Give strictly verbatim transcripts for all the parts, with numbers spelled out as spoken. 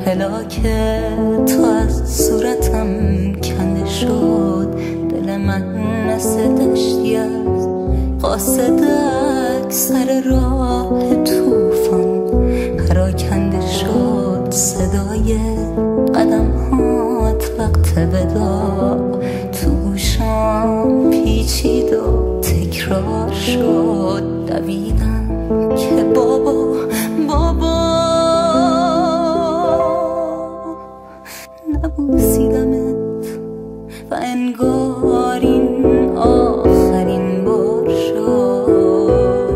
پلاک تو از صورتم کنده شد، دل من مثل دشتی از قاصدک سر راه توفان پراکنده شد. صدای قدم هات وقت وداع تو گوشام پیچید و تکرار شد. دویدم که بابا بابا نبوسیدمت و انگار این آخرین بار شد.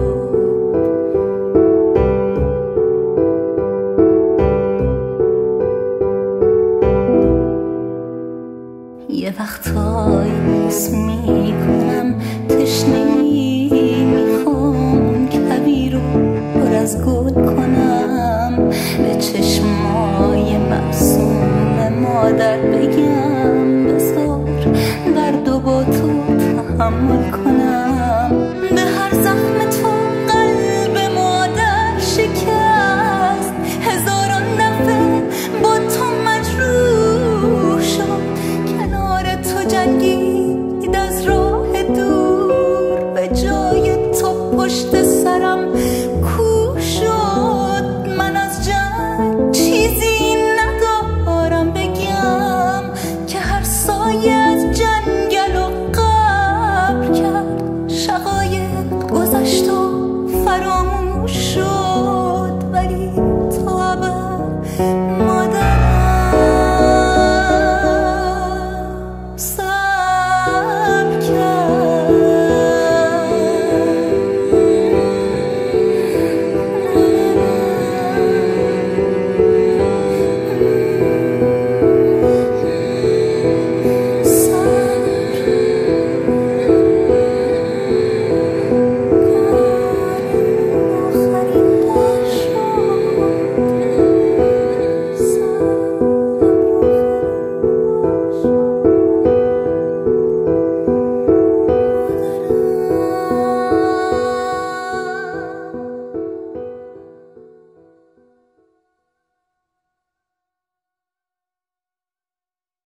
یه وقتایی حس میکنم تشنگی میخوام کویر رو پر از گل کنم، به چشمای معصوم مادر بگم بذار درد و با تو تحمل کنم. به هر زخم تو قلب مادر شکست، هزاران دفعه با تو مجروح شد. کنار تو جنگید از راه دور، به جای تو پشت سرم کو شد. من از جنگ چیزی ندارم بگم که هر سایه از جنگل و قبر کرد. شقایق گذشت و فراموش شد، ولی تو ابد